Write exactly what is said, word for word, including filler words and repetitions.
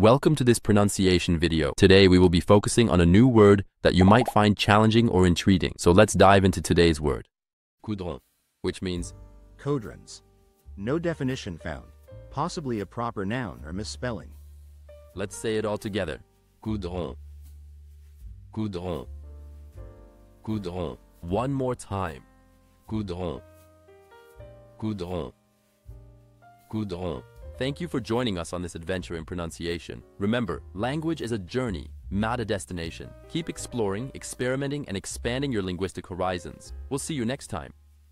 Welcome to this pronunciation video. Today we will be focusing on a new word that you might find challenging or intriguing. So let's dive into today's word. Courdrons, which means Courdrons. No definition found. Possibly a proper noun or misspelling. Let's say it all together. Courdrons. Courdrons. Courdrons. One more time. Courdrons. Courdrons. Courdrons. Thank you for joining us on this adventure in pronunciation. Remember, language is a journey, not a destination. Keep exploring, experimenting, and expanding your linguistic horizons. We'll see you next time.